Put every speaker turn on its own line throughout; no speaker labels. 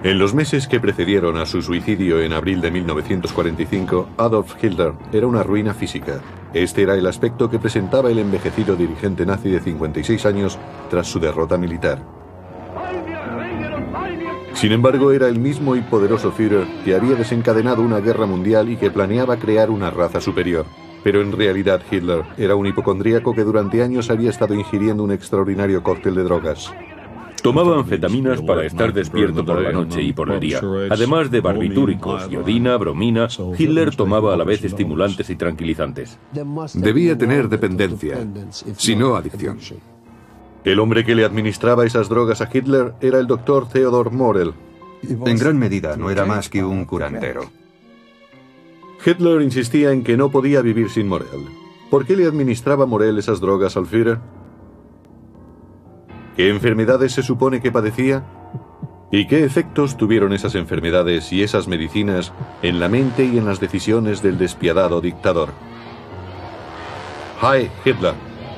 En los meses que precedieron a su suicidio en abril de 1945, Adolf Hitler era una ruina física. Este era el aspecto que presentaba el envejecido dirigente nazi de 56 años tras su derrota militar. Sin embargo, era el mismo y poderoso Führer que había desencadenado una guerra mundial y que planeaba crear una raza superior. Pero en realidad Hitler era un hipocondríaco que durante años había estado ingiriendo un extraordinario cóctel de drogas.
Tomaba anfetaminas para estar despierto por la noche y por el día. Además de barbitúricos, iodina, bromina, Hitler tomaba a la vez estimulantes y tranquilizantes.
Debía tener dependencia, si no adicción.
El hombre que le administraba esas drogas a Hitler era el doctor Theodor Morell.
En gran medida no era más que un curandero.
Hitler insistía en que no podía vivir sin Morell. ¿Por qué le administraba Morell esas drogas al Führer? ¿Qué enfermedades se supone que padecía? ¿Y qué efectos tuvieron esas enfermedades y esas medicinas en la mente y en las decisiones del despiadado dictador? Heil Hitler.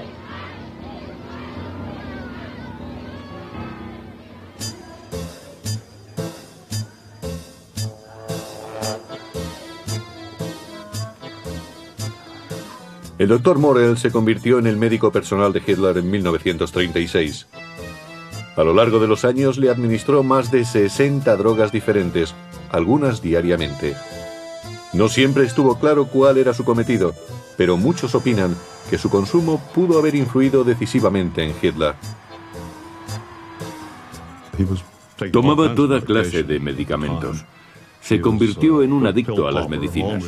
El doctor Morell se convirtió en el médico personal de Hitler en 1936. A lo largo de los años le administró más de 60 drogas diferentes, algunas diariamente. No siempre estuvo claro cuál era su cometido, pero muchos opinan que su consumo pudo haber influido decisivamente en Hitler.
Tomaba toda clase de medicamentos. Se convirtió en un adicto a las medicinas.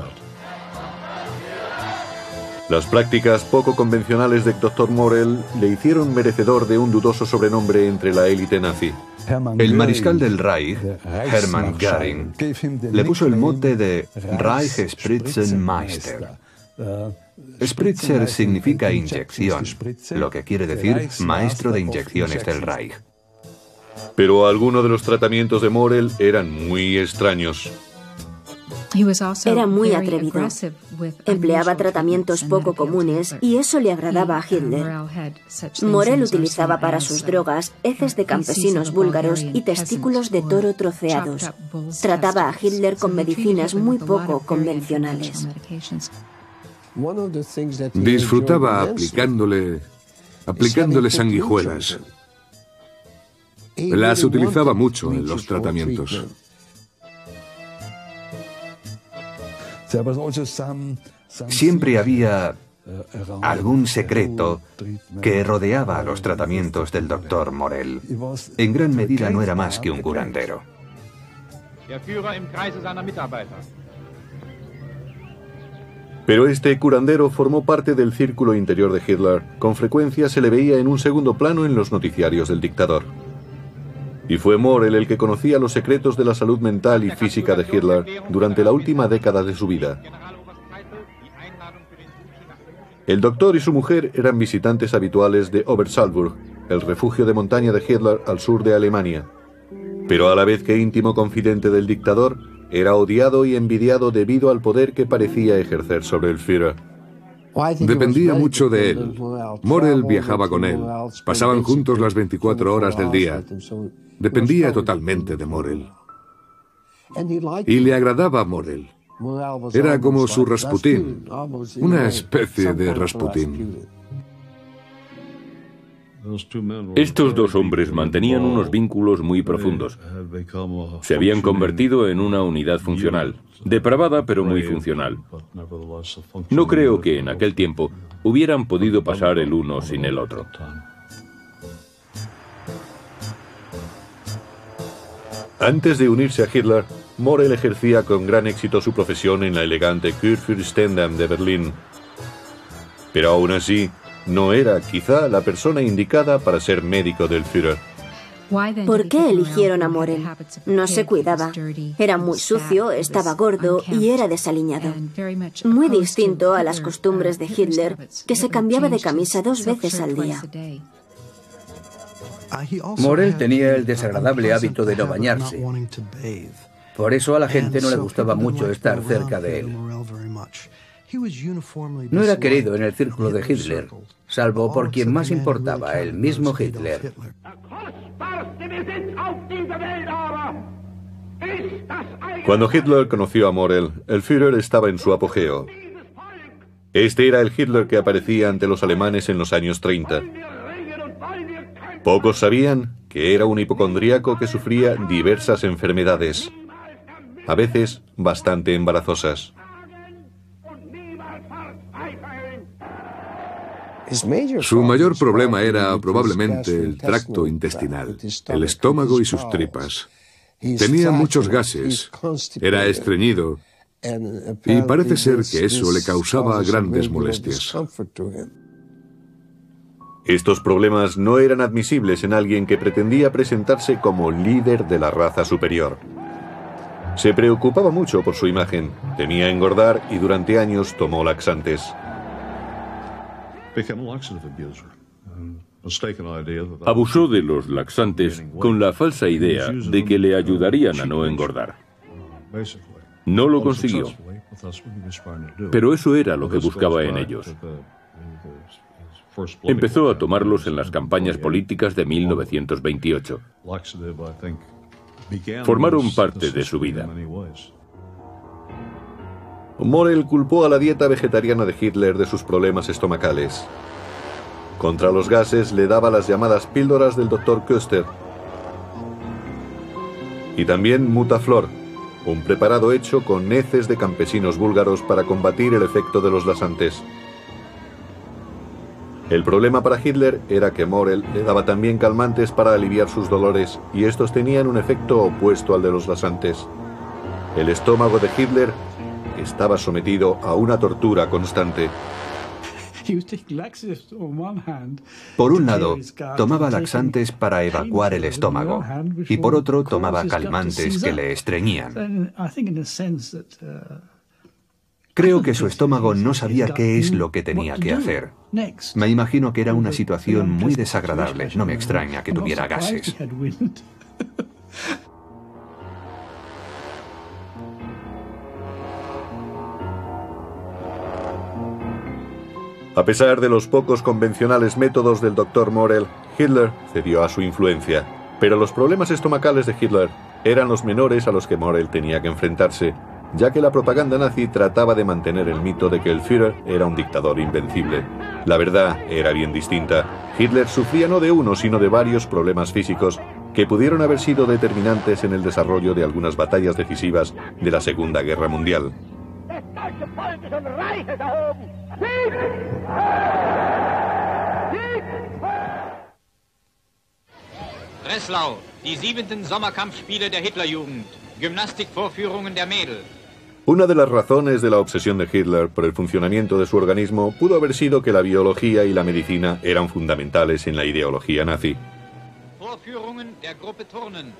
Las prácticas poco convencionales del Dr. Morell le hicieron merecedor de un dudoso sobrenombre entre la élite nazi.
El mariscal del Reich, Hermann Göring, le puso el mote de Reichsspritzenmeister. Spritzer significa inyección, lo que quiere decir maestro de inyecciones del Reich.
Pero algunos de los tratamientos de Morell eran muy extraños.
Era muy atrevido. Empleaba tratamientos poco comunes y eso le agradaba a Hitler. Morell utilizaba para sus drogas heces de campesinos búlgaros y testículos de toro troceados. Trataba a Hitler con medicinas muy poco convencionales.
Disfrutaba aplicándole sanguijuelas. Las utilizaba mucho en los tratamientos.
Siempre había algún secreto que rodeaba a los tratamientos del doctor Morell. En gran medida no era más que un curandero.
Pero este curandero formó parte del círculo interior de Hitler. Con frecuencia se le veía en un segundo plano en los noticiarios del dictador. Y fue Morell el que conocía los secretos de la salud mental y física de Hitler durante la última década de su vida. El doctor y su mujer eran visitantes habituales de Obersalzburg, el refugio de montaña de Hitler al sur de Alemania. Pero a la vez que íntimo confidente del dictador, era odiado y envidiado debido al poder que parecía ejercer sobre el Führer.
Dependía mucho de él. Morell viajaba con él. Pasaban juntos las 24 horas del día. Dependía totalmente de Morell. Y le agradaba a Morell. Era como su Rasputín, una especie de Rasputín.
Estos dos hombres mantenían unos vínculos muy profundos. Se habían convertido en una unidad funcional, depravada pero muy funcional. No creo que en aquel tiempo hubieran podido pasar el uno sin el otro.
Antes de unirse a Hitler, Morell ejercía con gran éxito su profesión en la elegante Kurfürstendamm de Berlín. Pero aún así, no era quizá la persona indicada para ser médico del Führer.
¿Por qué eligieron a Morell? No se cuidaba. Era muy sucio, estaba gordo y era desaliñado. Muy distinto a las costumbres de Hitler, que se cambiaba de camisa 2 veces al día.
Morell tenía el desagradable hábito de no bañarse. Por eso a la gente no le gustaba mucho estar cerca de él. No era querido en el círculo de Hitler, salvo por quien más importaba, el mismo Hitler.
Cuando Hitler conoció a Morell, el Führer estaba en su apogeo. Este era el Hitler que aparecía ante los alemanes en los años 30. Pocos sabían que era un hipocondríaco que sufría diversas enfermedades, a veces bastante embarazosas.
Su mayor problema era probablemente el tracto intestinal, el estómago y sus tripas. Tenía muchos gases, era estreñido y parece ser que eso le causaba grandes molestias.
Estos problemas no eran admisibles en alguien que pretendía presentarse como líder de la raza superior. Se preocupaba mucho por su imagen, temía engordar y durante años tomó laxantes.
Abusó de los laxantes con la falsa idea de que le ayudarían a no engordar. No lo consiguió, pero eso era lo que buscaba en ellos. Empezó a tomarlos en las campañas políticas de 1928. Formaron parte de su vida.
Morell culpó a la dieta vegetariana de Hitler de sus problemas estomacales. Contra los gases le daba las llamadas píldoras del Dr. Köster. Y también Mutaflor, un preparado hecho con heces de campesinos búlgaros para combatir el efecto de los laxantes. El problema para Hitler era que Morell le daba también calmantes para aliviar sus dolores, y estos tenían un efecto opuesto al de los laxantes. El estómago de Hitler estaba sometido a una tortura constante.
Por un lado, tomaba laxantes para evacuar el estómago, y por otro tomaba calmantes que le estreñían. Creo que su estómago no sabía qué es lo que tenía que hacer. Me imagino que era una situación muy desagradable. No me extraña que tuviera gases.
A pesar de los pocos convencionales métodos del Dr. Morell, Hitler cedió a su influencia. Pero los problemas estomacales de Hitler eran los menores a los que Morell tenía que enfrentarse, ya que la propaganda nazi trataba de mantener el mito de que el Führer era un dictador invencible. La verdad era bien distinta. Hitler sufría no de uno, sino de varios problemas físicos que pudieron haber sido determinantes en el desarrollo de algunas batallas decisivas de la Segunda Guerra Mundial.
Breslau, die 7. Sommerkampfspiele der Hitlerjugend. Gymnastikvorführungen der Mädel.
Una de las razones de la obsesión de Hitler por el funcionamiento de su organismo pudo haber sido que la biología y la medicina eran fundamentales en la ideología nazi.
Vorführungen der Gruppe Turnen.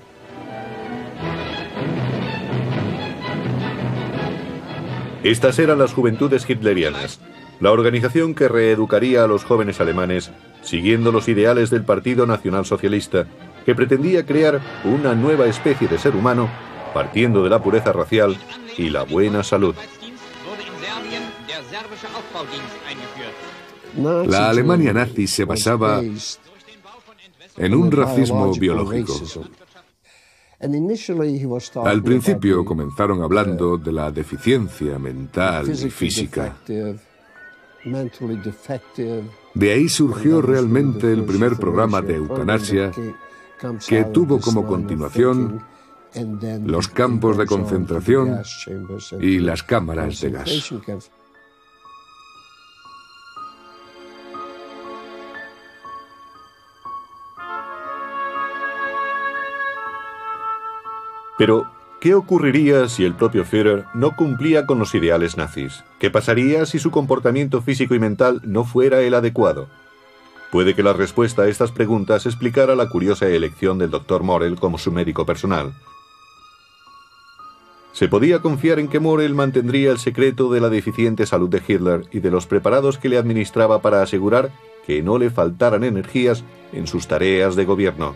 Estas eran las Juventudes Hitlerianas, la organización que reeducaría a los jóvenes alemanes siguiendo los ideales del Partido Nacional Socialista, que pretendía crear una nueva especie de ser humano partiendo de la pureza racial y la buena salud.
La Alemania nazi se basaba en un racismo biológico. Al principio comenzaron hablando de la deficiencia mental y física. De ahí surgió realmente el primer programa de eutanasia, que tuvo como continuación los campos de concentración y las cámaras de gas.
Pero, ¿qué ocurriría si el propio Führer no cumplía con los ideales nazis? ¿Qué pasaría si su comportamiento físico y mental no fuera el adecuado? Puede que la respuesta a estas preguntas explicara la curiosa elección del Dr. Morell como su médico personal. Se podía confiar en que Morell mantendría el secreto de la deficiente salud de Hitler y de los preparados que le administraba para asegurar que no le faltaran energías en sus tareas de gobierno.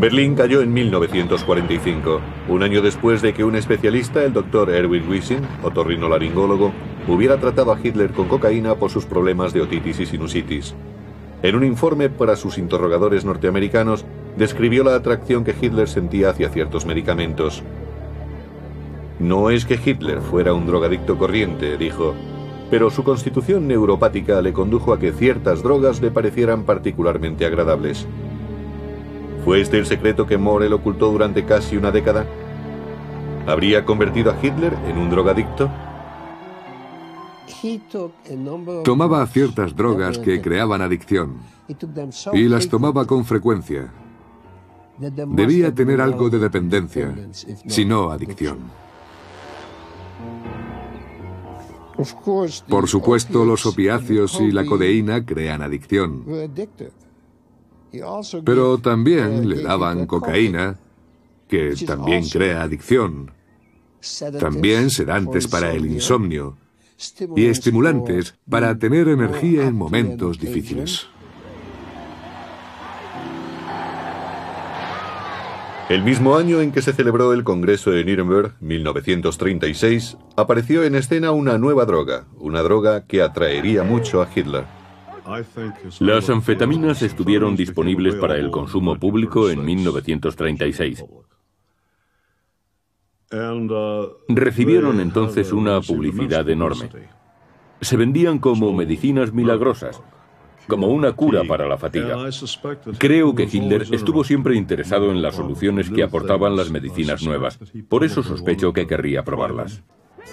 Berlín cayó en 1945, un año después de que un especialista, el Dr. Erwin Wissing, otorrinolaringólogo, hubiera tratado a Hitler con cocaína por sus problemas de otitis y sinusitis. En un informe para sus interrogadores norteamericanos, describió la atracción que Hitler sentía hacia ciertos medicamentos. No es que Hitler fuera un drogadicto corriente, dijo, pero su constitución neuropática le condujo a que ciertas drogas le parecieran particularmente agradables. ¿Fue este el secreto que Morell ocultó durante casi una década? ¿Habría convertido a Hitler en un drogadicto?
Tomaba ciertas drogas que creaban adicción y las tomaba con frecuencia. Debía tener algo de dependencia, si no adicción. Por supuesto, los opiáceos y la codeína crean adicción. Pero también le daban cocaína, que también crea adicción. También sedantes para el insomnio y estimulantes para tener energía en momentos difíciles.
El mismo año en que se celebró el Congreso de Nuremberg, 1936, apareció en escena una nueva droga, una droga que atraería mucho a Hitler.
Las anfetaminas estuvieron disponibles para el consumo público en 1936. Recibieron entonces una publicidad enorme. Se vendían como medicinas milagrosas, como una cura para la fatiga. Creo que Hitler estuvo siempre interesado en las soluciones que aportaban las medicinas nuevas. Por eso sospecho que querría probarlas.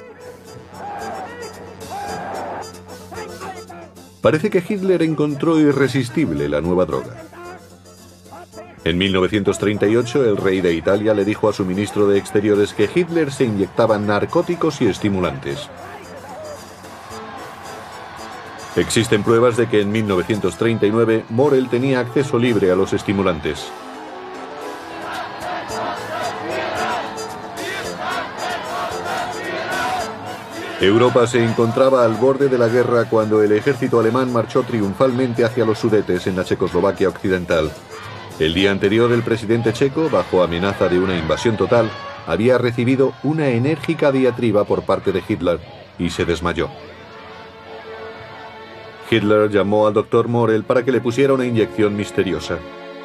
Parece que Hitler encontró irresistible la nueva droga. En 1938, el rey de Italia le dijo a su ministro de Exteriores que Hitler se inyectaba narcóticos y estimulantes. Existen pruebas de que en 1939 Morell tenía acceso libre a los estimulantes. Europa se encontraba al borde de la guerra cuando el ejército alemán marchó triunfalmente hacia los Sudetes en la Checoslovaquia occidental. El día anterior, el presidente checo, bajo amenaza de una invasión total, había recibido una enérgica diatriba por parte de Hitler y se desmayó. Hitler llamó al Dr. Morell para que le pusiera una inyección misteriosa.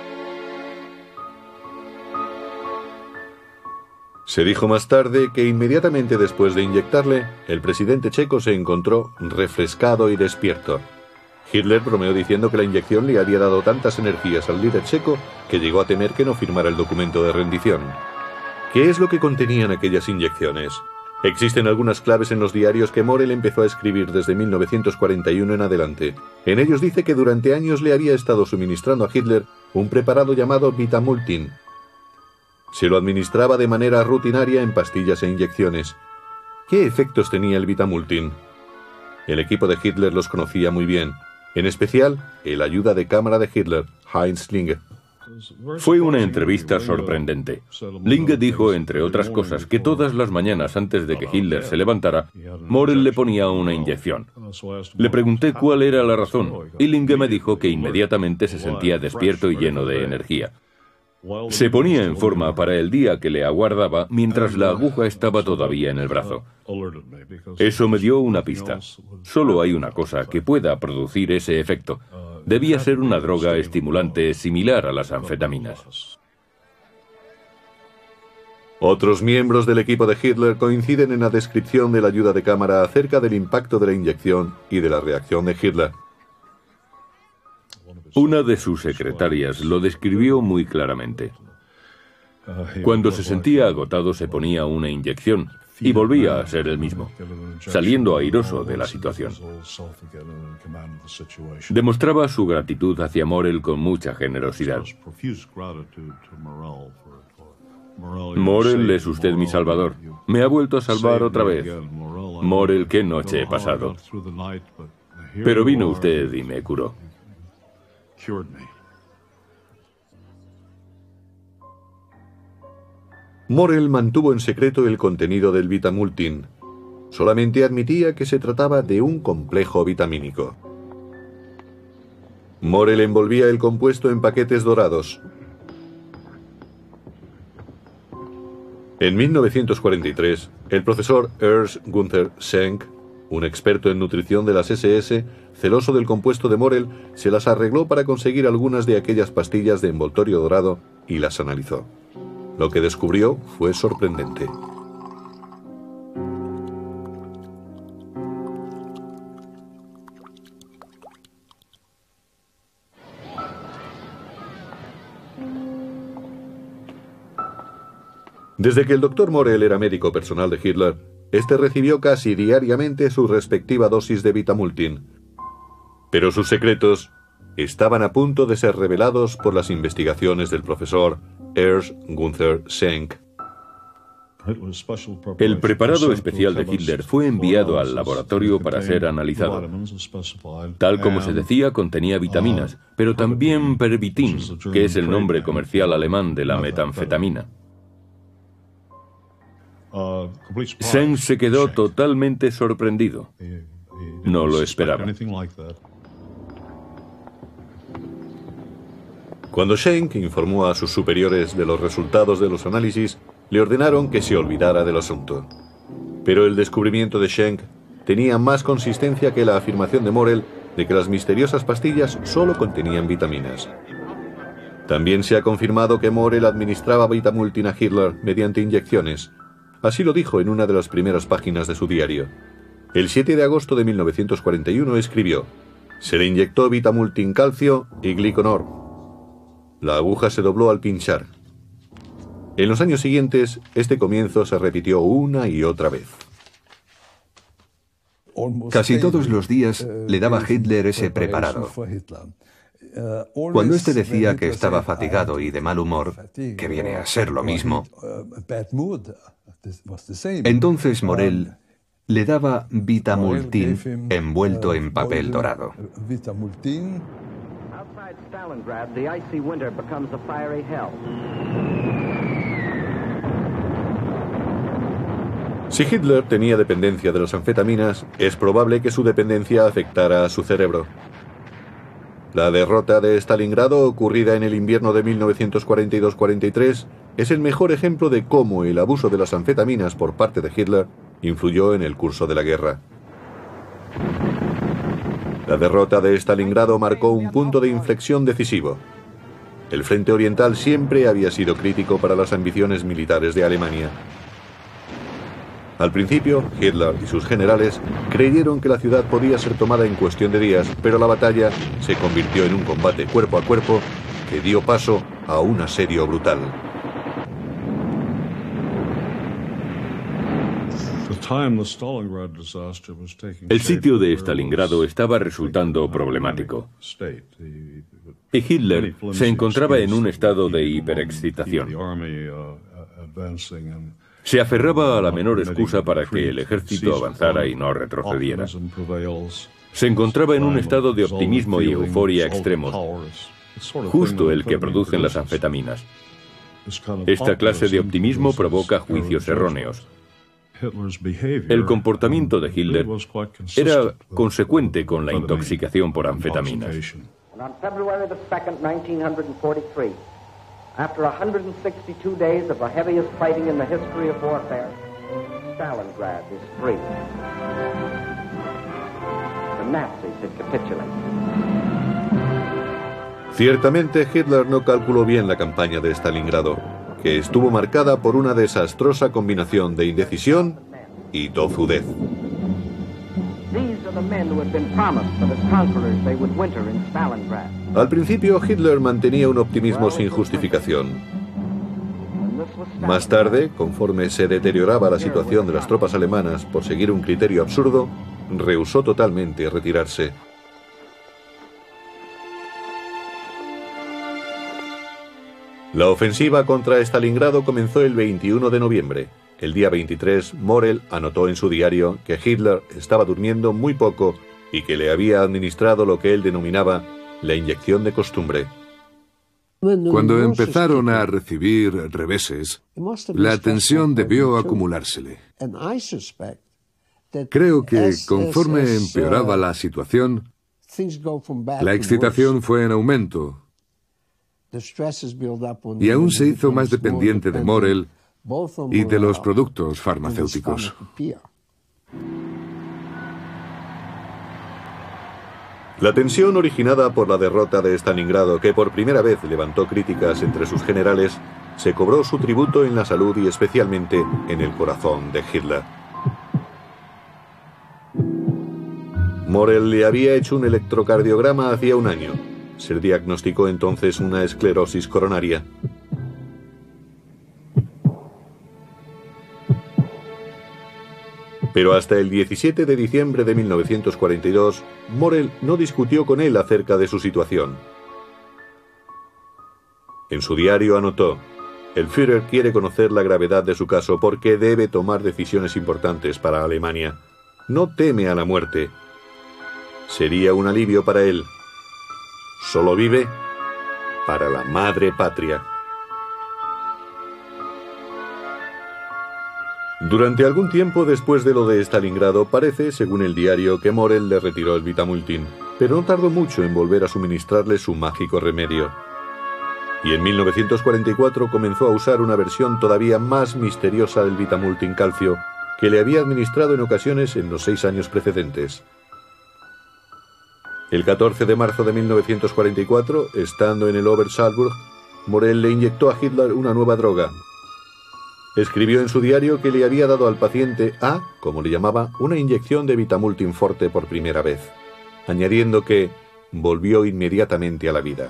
Se dijo más tarde que inmediatamente después de inyectarle, el presidente checo se encontró refrescado y despierto. Hitler bromeó diciendo que la inyección le había dado tantas energías al líder checo que llegó a temer que no firmara el documento de rendición. ¿Qué es lo que contenían aquellas inyecciones? Existen algunas claves en los diarios que Morell empezó a escribir desde 1941 en adelante. En ellos dice que durante años le había estado suministrando a Hitler un preparado llamado Vitamultin. Se lo administraba de manera rutinaria en pastillas e inyecciones. ¿Qué efectos tenía el Vitamultin? El equipo de Hitler los conocía muy bien, en especial el ayuda de cámara de Hitler, Heinz Linge.
Fue una entrevista sorprendente. Linge dijo, entre otras cosas, que todas las mañanas antes de que Hitler se levantara, Morell le ponía una inyección. Le pregunté cuál era la razón, y Linge me dijo que inmediatamente se sentía despierto y lleno de energía. Se ponía en forma para el día que le aguardaba mientras la aguja estaba todavía en el brazo. Eso me dio una pista. Solo hay una cosa que pueda producir ese efecto. Debía ser una droga estimulante similar a las anfetaminas.
Otros miembros del equipo de Hitler coinciden en la descripción de la ayuda de cámara acerca del impacto de la inyección y de la reacción de Hitler.
Una de sus secretarias lo describió muy claramente. Cuando se sentía agotado se ponía una inyección y volvía a ser el mismo, saliendo airoso de la situación. Demostraba su gratitud hacia Morell con mucha generosidad. Morell, es usted mi salvador. Me ha vuelto a salvar otra vez. Morell, qué noche he pasado. Pero vino usted y me curó.
Morell mantuvo en secreto el contenido del Vitamultin. Solamente admitía que se trataba de un complejo vitamínico. Morell envolvía el compuesto en paquetes dorados. En 1943, el profesor Ernst Günther Schenk, un experto en nutrición de las SS, celoso del compuesto de Morel, se las arregló para conseguir algunas de aquellas pastillas de envoltorio dorado y las analizó. Lo que descubrió fue sorprendente. Desde que el Dr. Morel era médico personal de Hitler, este recibió casi diariamente su respectiva dosis de Vitamultin. Pero sus secretos estaban a punto de ser revelados por las investigaciones del profesor Ernst Günther Schenk.
El preparado especial de Hitler fue enviado al laboratorio para ser analizado. Tal como se decía, contenía vitaminas, pero también pervitin, que es el nombre comercial alemán de la metanfetamina. Schenk se quedó totalmente sorprendido. No lo esperaba.
Cuando Schenk informó a sus superiores de los resultados de los análisis, le ordenaron que se olvidara del asunto. Pero el descubrimiento de Schenk tenía más consistencia que la afirmación de Morel de que las misteriosas pastillas solo contenían vitaminas. También se ha confirmado que Morel administraba Vitamultin a Hitler mediante inyecciones. Así lo dijo en una de las primeras páginas de su diario. El 7 de agosto de 1941 escribió: se le inyectó Vitamultin calcio y gliconor. La aguja se dobló al pinchar. En los años siguientes, este comienzo se repitió una y otra vez.
Casi todos los días le daba a Hitler ese preparado. Cuando éste decía que estaba fatigado y de mal humor, que viene a ser lo mismo, entonces Morel le daba Vitamultin envuelto en papel dorado.
Si Hitler tenía dependencia de las anfetaminas, es probable que su dependencia afectara a su cerebro. La derrota de Stalingrado, ocurrida en el invierno de 1942-43, es el mejor ejemplo de cómo el abuso de las anfetaminas por parte de Hitler influyó en el curso de la guerra. La derrota de Stalingrado marcó un punto de inflexión decisivo. El frente oriental siempre había sido crítico para las ambiciones militares de Alemania. Al principio, Hitler y sus generales creyeron que la ciudad podía ser tomada en cuestión de días, pero la batalla se convirtió en un combate cuerpo a cuerpo que dio paso a un asedio brutal.
El sitio de Stalingrado estaba resultando problemático. Y Hitler se encontraba en un estado de hiperexcitación. Se aferraba a la menor excusa para que el ejército avanzara y no retrocediera. Se encontraba en un estado de optimismo y euforia extremos, justo el que producen las anfetaminas. Esta clase de optimismo provoca juicios erróneos. El comportamiento de Hitler era consecuente con la intoxicación por anfetaminas.
After 162 days of the heaviest fighting in the history of warfare, Stalingrad is free. The Nazis had capitulated.
Ciertamente, Hitler no calculó bien la campaña de Stalingrado, que estuvo marcada por una desastrosa combinación de indecisión y tozudez. Al principio, Hitler mantenía un optimismo sin justificación. Más tarde, conforme se deterioraba la situación de las tropas alemanas por seguir un criterio absurdo, rehusó totalmente retirarse. La ofensiva contra Stalingrado comenzó el 21 de noviembre. El día 23, Morel anotó en su diario que Hitler estaba durmiendo muy poco y que le había administrado lo que él denominaba la inyección de costumbre.
Cuando empezaron a recibir reveses, la tensión debió acumulársele. Creo que conforme empeoraba la situación, la excitación fue en aumento y aún se hizo más dependiente de Morel y de los productos farmacéuticos.
La tensión originada por la derrota de Stalingrado, que por primera vez levantó críticas entre sus generales, se cobró su tributo en la salud y especialmente en el corazón de Hitler. Morell le había hecho un electrocardiograma hacía un año. Se diagnosticó entonces una esclerosis coronaria. Pero hasta el 17 de diciembre de 1942, Morell no discutió con él acerca de su situación. En su diario anotó: el Führer quiere conocer la gravedad de su caso porque debe tomar decisiones importantes para Alemania. No teme a la muerte. Sería un alivio para él. Solo vive para la madre patria. Durante algún tiempo después de lo de Stalingrado, parece, según el diario, que Morell le retiró el Vitamultin, pero no tardó mucho en volver a suministrarle su mágico remedio. Y en 1944 comenzó a usar una versión todavía más misteriosa del Vitamultin calcio, que le había administrado en ocasiones en los 6 años precedentes. El 14 de marzo de 1944, estando en el Obersalzburg, Morell le inyectó a Hitler una nueva droga. Escribió en su diario que le había dado al paciente A, como le llamaba, una inyección de Vitamultin forte por primera vez, añadiendo que volvió inmediatamente a la vida.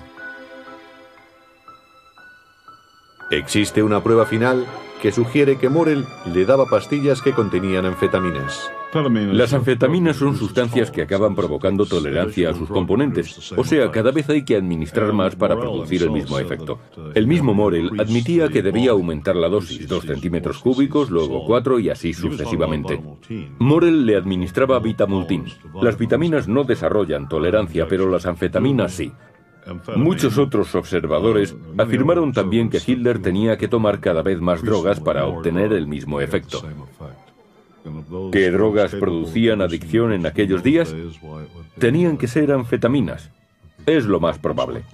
Existe una prueba final que sugiere que Morell le daba pastillas que contenían anfetaminas.
Las anfetaminas son sustancias que acaban provocando tolerancia a sus componentes, o sea, cada vez hay que administrar más para producir el mismo efecto. El mismo Morell admitía que debía aumentar la dosis, 2 centímetros cúbicos, luego 4 y así sucesivamente. Morell le administraba Vitamultin. Las vitaminas no desarrollan tolerancia, pero las anfetaminas sí. Muchos otros observadores afirmaron también que Hitler tenía que tomar cada vez más drogas para obtener el mismo efecto. ¿Qué drogas producían adicción en aquellos días? Tenían que ser anfetaminas. Es lo más probable.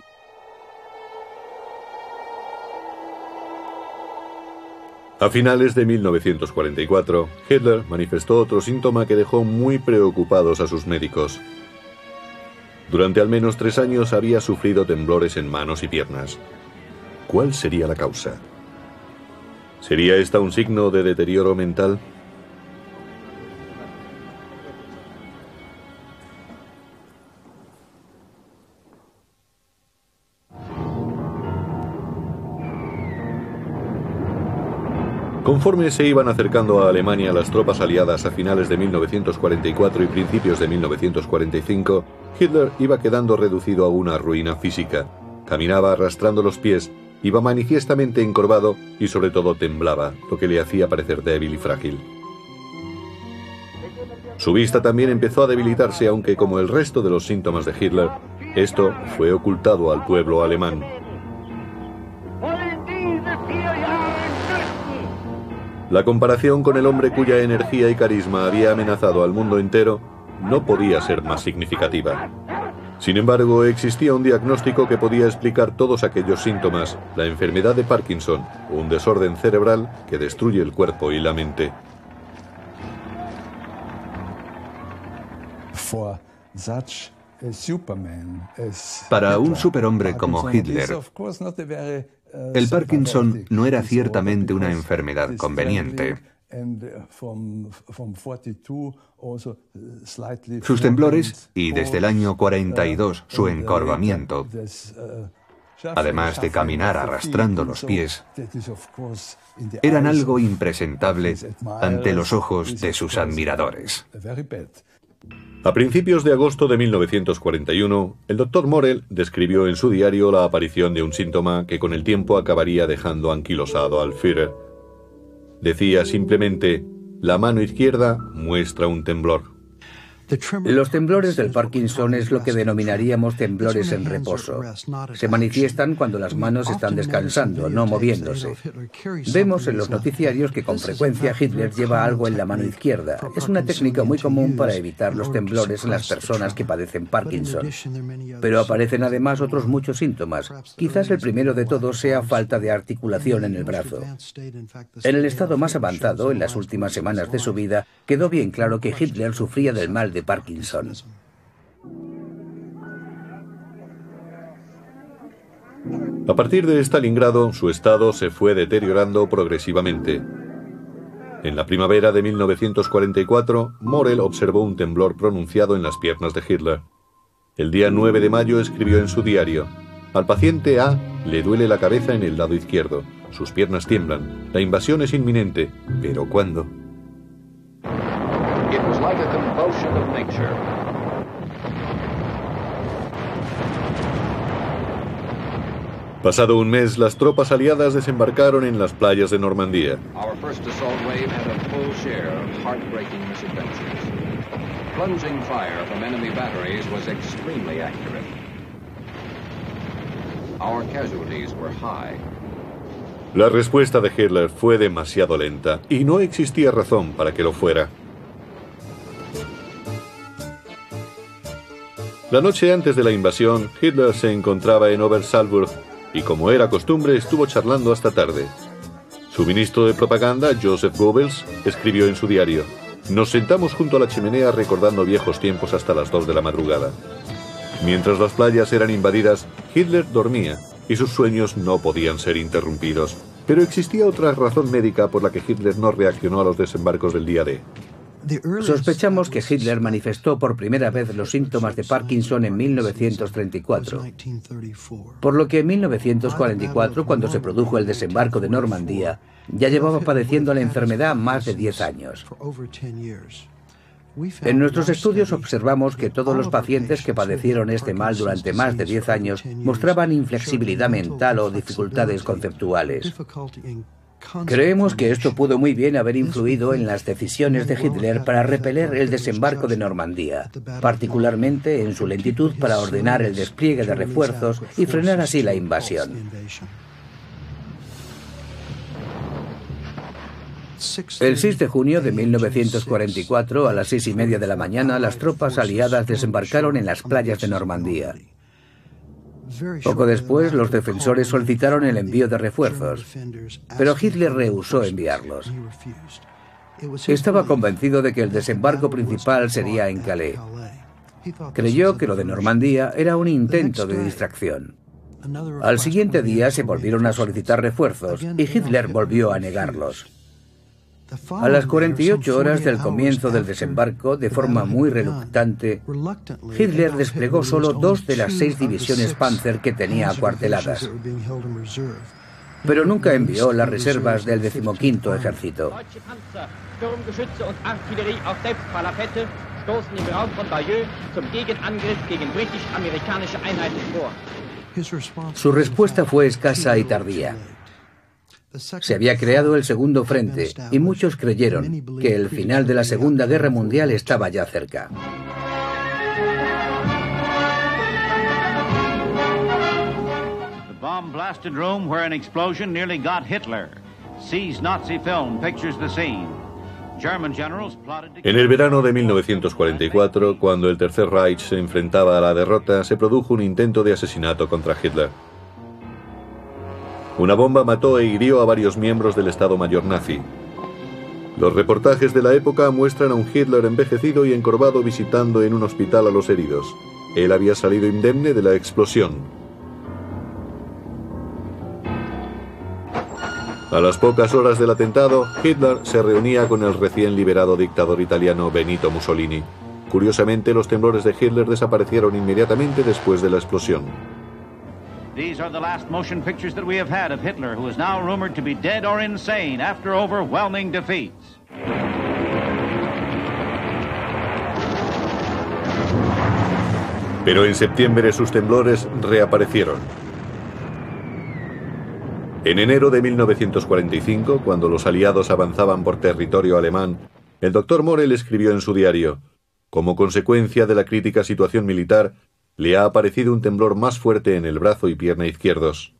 A finales de 1944, Hitler manifestó otro síntoma que dejó muy preocupados a sus médicos. Durante al menos 3 años había sufrido temblores en manos y piernas. ¿Cuál sería la causa? ¿Sería esta un signo de deterioro mental? Conforme se iban acercando a Alemania las tropas aliadas a finales de 1944 y principios de 1945, Hitler iba quedando reducido a una ruina física. Caminaba arrastrando los pies, iba manifiestamente encorvado y sobre todo temblaba, lo que le hacía parecer débil y frágil. Su vista también empezó a debilitarse, aunque como el resto de los síntomas de Hitler, esto fue ocultado al pueblo alemán. La comparación con el hombre cuya energía y carisma había amenazado al mundo entero no podía ser más significativa. Sin embargo, existía un diagnóstico que podía explicar todos aquellos síntomas: la enfermedad de Parkinson, un desorden cerebral que destruye el cuerpo y la mente.
Para un superhombre como Hitler, el Parkinson no era ciertamente una enfermedad conveniente. Sus temblores y desde el año 42 su encorvamiento, además de caminar arrastrando los pies, eran algo impresentable ante los ojos de sus admiradores.
A principios de agosto de 1941, el Dr. Morell describió en su diario la aparición de un síntoma que con el tiempo acabaría dejando anquilosado al Führer. Decía simplemente: la mano izquierda muestra un temblor.
Los temblores del Parkinson es lo que denominaríamos temblores en reposo. Se manifiestan cuando las manos están descansando, no moviéndose. Vemos en los noticiarios que con frecuencia Hitler lleva algo en la mano izquierda. Es una técnica muy común para evitar los temblores en las personas que padecen Parkinson. Pero aparecen además otros muchos síntomas. Quizás el primero de todos sea falta de articulación en el brazo. En el estado más avanzado, en las últimas semanas de su vida, quedó bien claro que Hitler sufría del mal de Parkinson.
A partir de Stalingrado, su estado se fue deteriorando progresivamente. En la primavera de 1944, Morell observó un temblor pronunciado en las piernas de Hitler. El día 9 de mayo escribió en su diario: al paciente A le duele la cabeza en el lado izquierdo, sus piernas tiemblan, la invasión es inminente, pero ¿cuándo?
It was like a convulsion of nature.
Pasado un mes, las tropas aliadas desembarcaron en las playas de Normandía.
Our first assault wave had a full share of heartbreaking misadventures. Plunging fire from enemy batteries was extremely accurate. Our casualties were high.
La respuesta de Hitler fue demasiado lenta, y no existía razón para que lo fuera. La noche antes de la invasión, Hitler se encontraba en Obersalzburg y, como era costumbre, estuvo charlando hasta tarde. Su ministro de propaganda, Joseph Goebbels, escribió en su diario: nos sentamos junto a la chimenea recordando viejos tiempos hasta las 2 de la madrugada. Mientras las playas eran invadidas, Hitler dormía y sus sueños no podían ser interrumpidos. Pero existía otra razón médica por la que Hitler no reaccionó a los desembarcos del día D.
Sospechamos que Hitler manifestó por primera vez los síntomas de Parkinson en 1934, por lo que en 1944, cuando se produjo el desembarco de Normandía, ya llevaba padeciendo la enfermedad más de 10 años. En nuestros estudios observamos que todos los pacientes que padecieron este mal durante más de 10 años mostraban inflexibilidad mental o dificultades conceptuales. Creemos que esto pudo muy bien haber influido en las decisiones de Hitler para repeler el desembarco de Normandía, particularmente en su lentitud para ordenar el despliegue de refuerzos y frenar así la invasión. El 6 de junio de 1944, a las 6:30 de la mañana, las tropas aliadas desembarcaron en las playas de Normandía. Poco después, los defensores solicitaron el envío de refuerzos, pero Hitler rehusó enviarlos. Estaba convencido de que el desembarco principal sería en Calais. Creyó que lo de Normandía era un intento de distracción. Al siguiente día se volvieron a solicitar refuerzos y Hitler volvió a negarlos. A las 48 horas del comienzo del desembarco, de forma muy reluctante, Hitler desplegó solo 2 de las 6 divisiones Panzer que tenía acuarteladas, pero nunca envió las reservas del 15º ejército. Su respuesta fue escasa y tardía. Se había creado el segundo frente y muchos creyeron que el final de la Segunda Guerra Mundial estaba ya cerca.
The bomb blasted room where an explosion nearly got Hitler. Sees Nazi film pictures the scene. German generals plotted to...
En el verano de 1944, cuando el Tercer Reich se enfrentaba a la derrota, se produjo un intento de asesinato contra Hitler. Una bomba mató e hirió a varios miembros del Estado Mayor nazi. Los reportajes de la época muestran a un Hitler envejecido y encorvado visitando en un hospital a los heridos. Él había salido indemne de la explosión. A las pocas horas del atentado, Hitler se reunía con el recién liberado dictador italiano Benito Mussolini. Curiosamente, los temblores de Hitler desaparecieron inmediatamente después de la explosión.
These are the last motion pictures that we have had of Hitler, who is now rumored to be dead or insane after overwhelming defeats.
Pero en septiembre sus temblores reaparecieron. En enero de 1945, cuando los aliados avanzaban por territorio alemán, el doctor Morell escribió en su diario: Como consecuencia de la crítica situación militar, le ha aparecido un temblor más fuerte en el brazo y pierna izquierdos.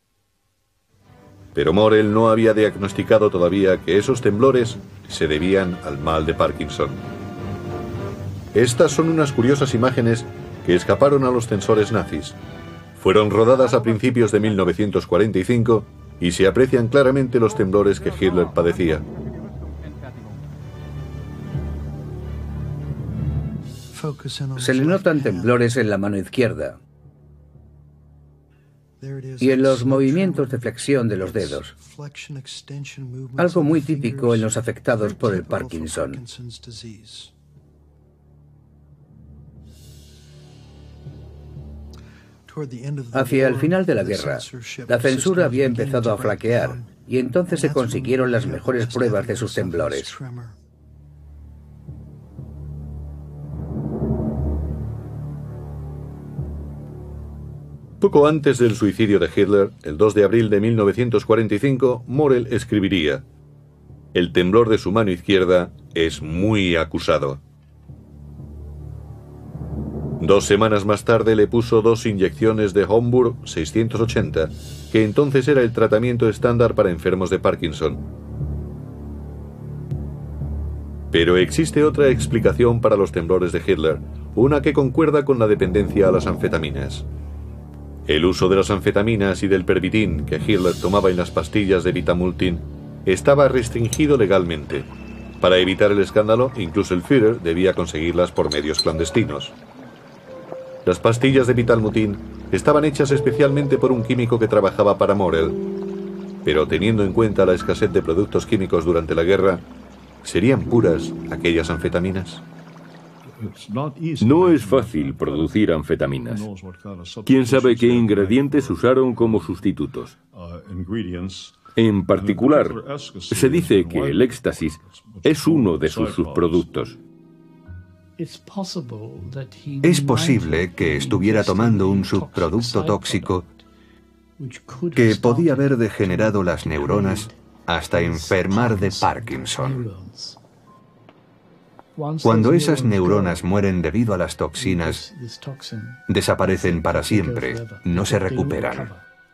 Pero Morell no había diagnosticado todavía que esos temblores se debían al mal de Parkinson. Estas son unas curiosas imágenes que escaparon a los censores nazis. Fueron rodadas a principios de 1945 y se aprecian claramente los temblores que Hitler padecía.
Se le notan temblores en la mano izquierda y en los movimientos de flexión de los dedos, algo muy típico en los afectados por el Parkinson. Hacia el final de la guerra, la censura había empezado a flaquear y entonces se consiguieron las mejores pruebas de sus temblores.
Poco antes del suicidio de Hitler, el 2 de abril de 1945, Morell escribiría: «El temblor de su mano izquierda es muy acusado». 2 semanas más tarde le puso 2 inyecciones de Homburg 680, que entonces era el tratamiento estándar para enfermos de Parkinson. Pero existe otra explicación para los temblores de Hitler, una que concuerda con la dependencia a las anfetaminas. El uso de las anfetaminas y del Pervitin que Hitler tomaba en las pastillas de Vitamultin estaba restringido legalmente. Para evitar el escándalo, incluso el Führer debía conseguirlas por medios clandestinos. Las pastillas de Vitamultin estaban hechas especialmente por un químico que trabajaba para Morell. Pero teniendo en cuenta la escasez de productos químicos durante la guerra, ¿serían puras aquellas anfetaminas?
No es fácil producir anfetaminas. ¿Quién sabe qué ingredientes usaron como sustitutos? En particular, se dice que el éxtasis es uno de sus subproductos.
Es posible que estuviera tomando un subproducto tóxico que podía haber degenerado las neuronas hasta enfermar de Parkinson. Cuando esas neuronas mueren debido a las toxinas, desaparecen para siempre, no se recuperan.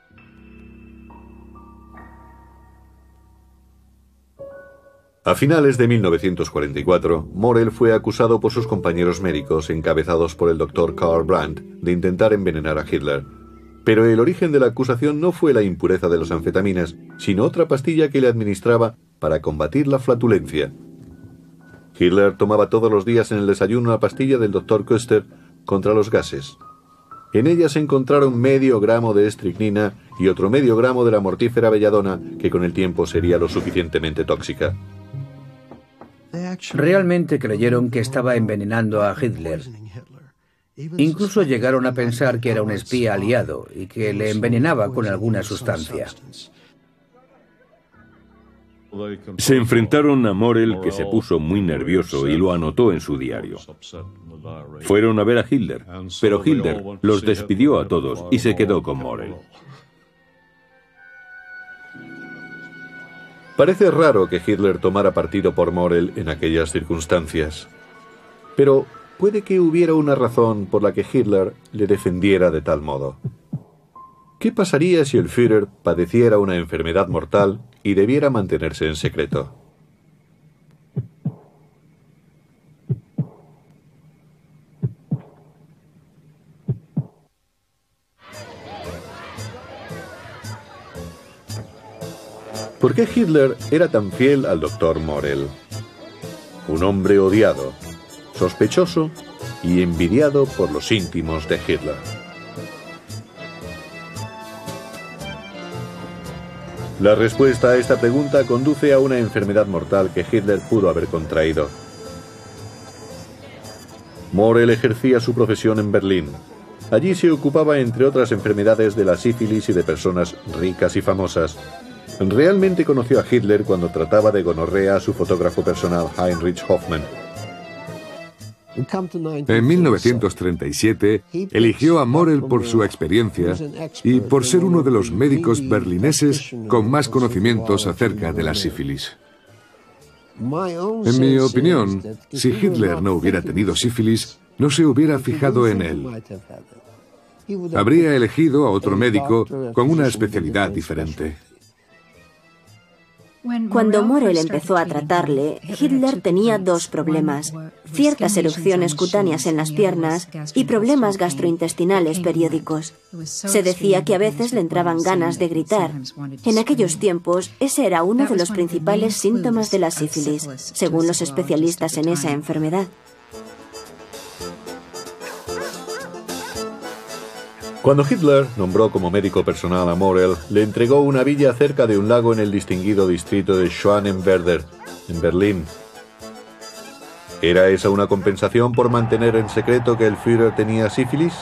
A finales de 1944, Morell fue acusado por sus compañeros médicos, encabezados por el Dr. Karl Brandt, de intentar envenenar a Hitler. Pero el origen de la acusación no fue la impureza de las anfetaminas, sino otra pastilla que le administraba para combatir la flatulencia. Hitler tomaba todos los días en el desayuno una pastilla del Dr. Köster contra los gases. En ella se encontraron medio gramo de estricnina y otro medio gramo de la mortífera belladona, que con el tiempo sería lo suficientemente tóxica.
Realmente creyeron que estaba envenenando a Hitler. Incluso llegaron a pensar que era un espía aliado y que le envenenaba con alguna sustancia.
Se enfrentaron a Morell, que se puso muy nervioso y lo anotó en su diario. Fueron a ver a Hitler, pero Hitler los despidió a todos y se quedó con Morell.
Parece raro que Hitler tomara partido por Morell en aquellas circunstancias. Pero puede que hubiera una razón por la que Hitler le defendiera de tal modo. ¿Qué pasaría si el Führer padeciera una enfermedad mortal y debiera mantenerse en secreto? ¿Por qué Hitler era tan fiel al Dr. Morell? Un hombre odiado, sospechoso y envidiado por los íntimos de Hitler. La respuesta a esta pregunta conduce a una enfermedad mortal que Hitler pudo haber contraído. Morell ejercía su profesión en Berlín. Allí se ocupaba, entre otras enfermedades, de la sífilis y de personas ricas y famosas. Realmente conoció a Hitler cuando trataba de gonorrea a su fotógrafo personal Heinrich Hoffmann.
En 1937 eligió a Morell por su experiencia y por ser uno de los médicos berlineses con más conocimientos acerca de la sífilis. En mi opinión, si Hitler no hubiera tenido sífilis, no se hubiera fijado en él. Habría elegido a otro médico con una especialidad diferente.
Cuando Morell empezó a tratarle, Hitler tenía dos problemas: ciertas erupciones cutáneas en las piernas y problemas gastrointestinales periódicos. Se decía que a veces le entraban ganas de gritar. En aquellos tiempos, ese era uno de los principales síntomas de la sífilis, según los especialistas en esa enfermedad.
Cuando Hitler nombró como médico personal a Morell, le entregó una villa cerca de un lago en el distinguido distrito de Schwanenwerder, en Berlín. ¿Era esa una compensación por mantener en secreto que el Führer tenía sífilis?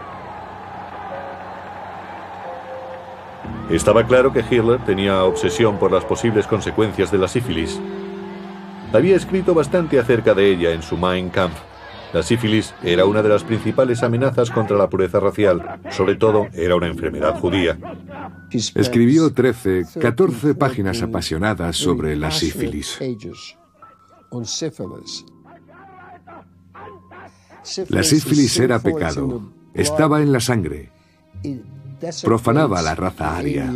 Estaba claro que Hitler tenía obsesión por las posibles consecuencias de la sífilis. Había escrito bastante acerca de ella en su Mein Kampf. La sífilis era una de las principales amenazas contra la pureza racial. Sobre todo, era una enfermedad judía.
Escribió 14 páginas apasionadas sobre la sífilis. La sífilis era pecado. Estaba en la sangre. Profanaba a la raza aria.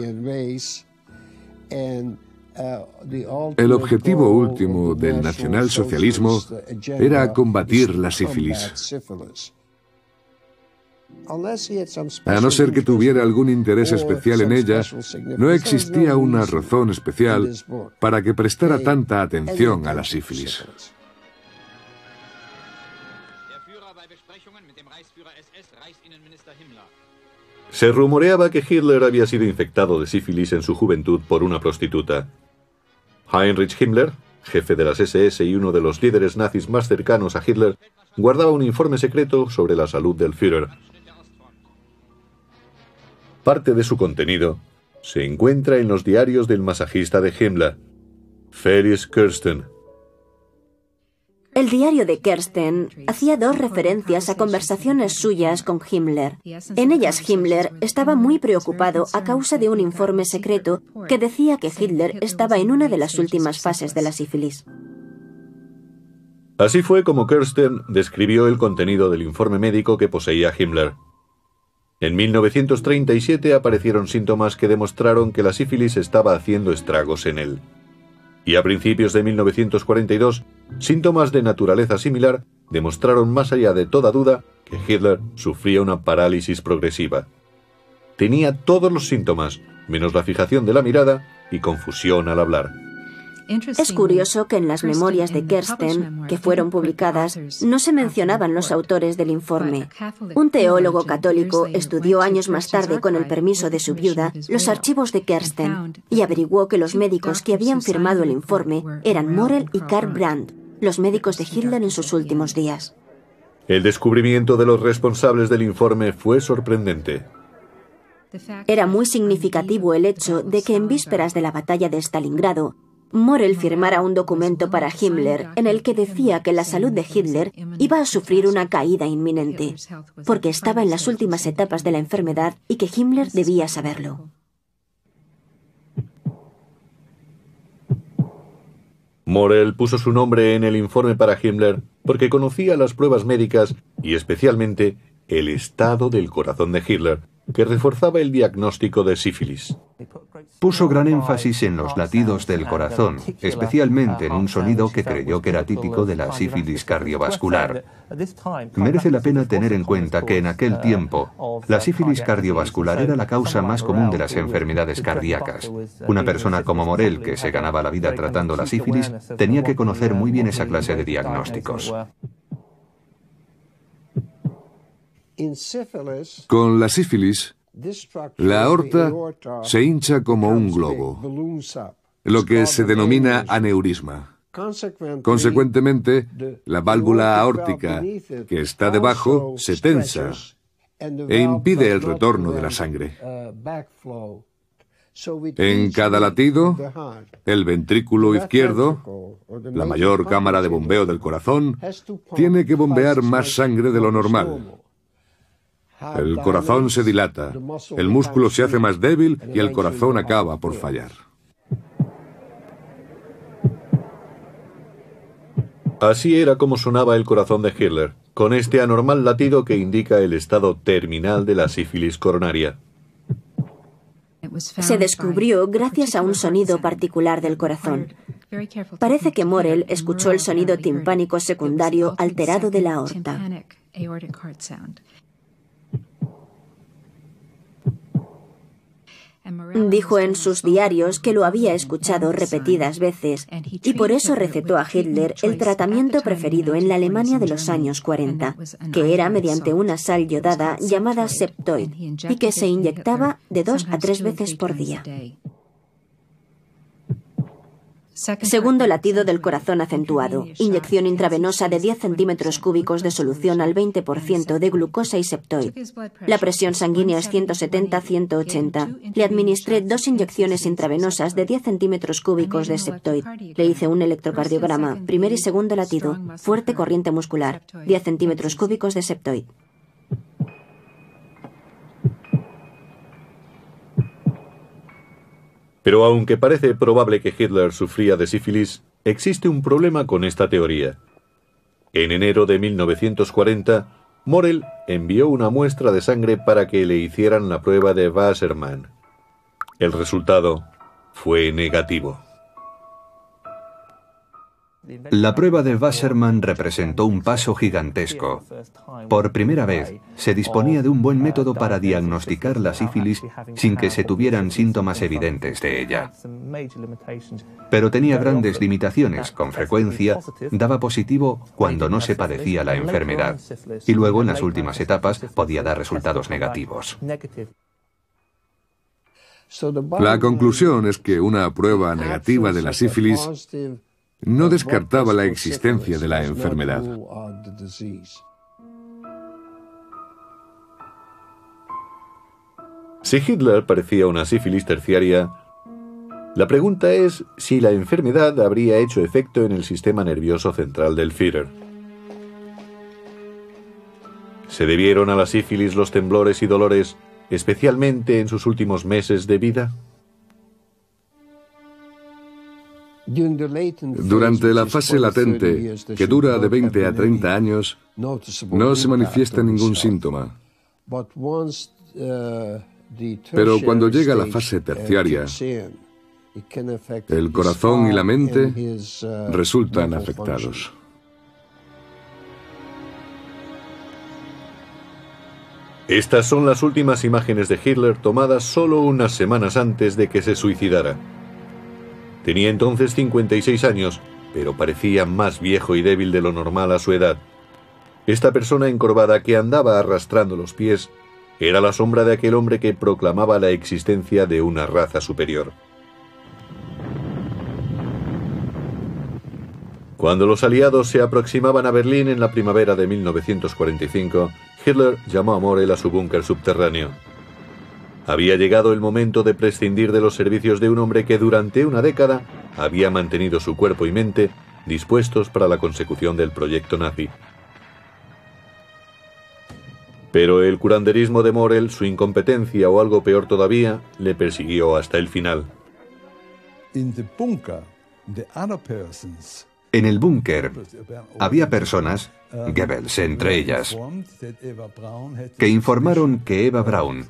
El objetivo último del nacionalsocialismo era combatir la sífilis. A no ser que tuviera algún interés especial en ella, no existía una razón especial para que prestara tanta atención a la sífilis.
Se rumoreaba que Hitler había sido infectado de sífilis en su juventud por una prostituta. Heinrich Himmler, jefe de las SS y uno de los líderes nazis más cercanos a Hitler, guardaba un informe secreto sobre la salud del Führer. Parte de su contenido se encuentra en los diarios del masajista de Himmler, Felix Kirsten.
El diario de Kirsten hacía dos referencias a conversaciones suyas con Himmler. En ellas Himmler estaba muy preocupado a causa de un informe secreto que decía que Hitler estaba en una de las últimas fases de la sífilis.
Así fue como Kirsten describió el contenido del informe médico que poseía Himmler. En 1937 aparecieron síntomas que demostraron que la sífilis estaba haciendo estragos en él. Y a principios de 1942, síntomas de naturaleza similar demostraron más allá de toda duda que Hitler sufría una parálisis progresiva. Tenía todos los síntomas, menos la fijación de la mirada y confusión al hablar.
Es curioso que en las memorias de Kirsten, que fueron publicadas, no se mencionaban los autores del informe. Un teólogo católico estudió años más tarde, con el permiso de su viuda, los archivos de Kirsten y averiguó que los médicos que habían firmado el informe eran Morell y Karl Brandt, los médicos de Hitler en sus últimos días.
El descubrimiento de los responsables del informe fue sorprendente.
Era muy significativo el hecho de que en vísperas de la batalla de Stalingrado, Morell firmara un documento para Himmler en el que decía que la salud de Hitler iba a sufrir una caída inminente, porque estaba en las últimas etapas de la enfermedad y que Himmler debía saberlo.
Morell puso su nombre en el informe para Himmler porque conocía las pruebas médicas y especialmente el estado del corazón de Hitler, que reforzaba el diagnóstico de sífilis.
Puso gran énfasis en los latidos del corazón, especialmente en un sonido que creyó que era típico de la sífilis cardiovascular. Merece la pena tener en cuenta que en aquel tiempo, la sífilis cardiovascular era la causa más común de las enfermedades cardíacas. Una persona como Morell, que se ganaba la vida tratando la sífilis, tenía que conocer muy bien esa clase de diagnósticos.
Con la sífilis, la aorta se hincha como un globo, lo que se denomina aneurisma. Consecuentemente, la válvula aórtica que está debajo se tensa e impide el retorno de la sangre. En cada latido, el ventrículo izquierdo, la mayor cámara de bombeo del corazón, tiene que bombear más sangre de lo normal. El corazón se dilata, el músculo se hace más débil y el corazón acaba por fallar.
Así era como sonaba el corazón de Hitler, con este anormal latido que indica el estado terminal de la sífilis coronaria.
Se descubrió gracias a un sonido particular del corazón. Parece que Morell escuchó el sonido timpánico secundario alterado de la aorta. Dijo en sus diarios que lo había escuchado repetidas veces y por eso recetó a Hitler el tratamiento preferido en la Alemania de los años 40, que era mediante una sal yodada llamada Septoid y que se inyectaba de 2 a 3 veces por día. Segundo latido del corazón acentuado, inyección intravenosa de 10 centímetros cúbicos de solución al 20% de glucosa y Septoid. La presión sanguínea es 170-180. Le administré 2 inyecciones intravenosas de 10 centímetros cúbicos de Septoid. Le hice un electrocardiograma, primer y segundo latido, fuerte corriente muscular, 10 centímetros cúbicos de Septoid.
Pero aunque parece probable que Hitler sufría de sífilis, existe un problema con esta teoría. En enero de 1940, Morell envió una muestra de sangre para que le hicieran la prueba de Wassermann. El resultado fue negativo.
La prueba de Wassermann representó un paso gigantesco. Por primera vez, se disponía de un buen método para diagnosticar la sífilis sin que se tuvieran síntomas evidentes de ella. Pero tenía grandes limitaciones. Con frecuencia, daba positivo cuando no se padecía la enfermedad. Y luego, en las últimas etapas, podía dar resultados negativos.
La conclusión es que una prueba negativa de la sífilis no descartaba la existencia de la enfermedad.
Si Hitler parecía una sífilis terciaria, la pregunta es si la enfermedad habría hecho efecto en el sistema nervioso central del Führer. ¿Se debieron a la sífilis los temblores y dolores, especialmente en sus últimos meses de vida?
Durante la fase latente, que dura de 20 a 30 años, no se manifiesta ningún síntoma. Pero cuando llega la fase terciaria, el corazón y la mente resultan afectados.
Estas son las últimas imágenes de Hitler tomadas solo unas semanas antes de que se suicidara. Tenía entonces 56 años, pero parecía más viejo y débil de lo normal a su edad. Esta persona encorvada que andaba arrastrando los pies era la sombra de aquel hombre que proclamaba la existencia de una raza superior. Cuando los aliados se aproximaban a Berlín en la primavera de 1945, Hitler llamó a Morell a su búnker subterráneo. Había llegado el momento de prescindir de los servicios de un hombre que durante una década había mantenido su cuerpo y mente dispuestos para la consecución del proyecto nazi. Pero el curanderismo de Morell, su incompetencia o algo peor todavía, le persiguió hasta el final.
En el búnker había personas, Goebbels entre ellas, que informaron que Eva Braun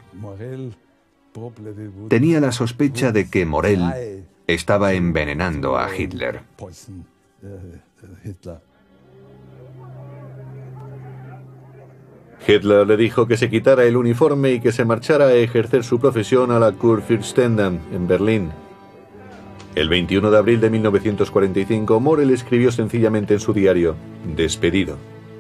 tenía la sospecha de que Morell estaba envenenando a Hitler.
Hitler le dijo que se quitara el uniforme y que se marchara a ejercer su profesión a la Kurfürstendamt en Berlín. El 21 de abril de 1945, Morell escribió sencillamente en su diario: despedido.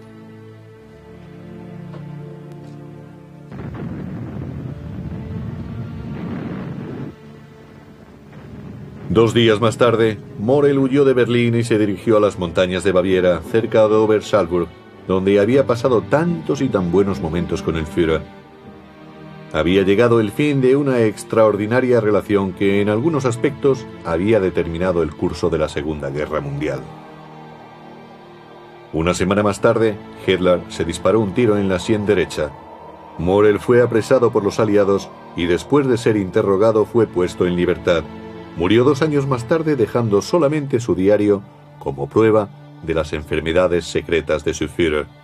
Dos días más tarde, Morell huyó de Berlín y se dirigió a las montañas de Baviera, cerca de Obersalzburg, donde había pasado tantos y tan buenos momentos con el Führer. Había llegado el fin de una extraordinaria relación que en algunos aspectos había determinado el curso de la Segunda Guerra Mundial. Una semana más tarde, Hitler se disparó un tiro en la sien derecha. Morell fue apresado por los aliados y después de ser interrogado fue puesto en libertad. Murió 2 años más tarde dejando solamente su diario como prueba de las enfermedades secretas de su Führer.